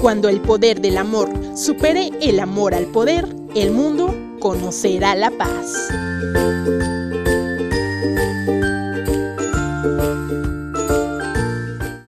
Cuando el poder del amor supere el amor al poder, el mundo conocerá la paz.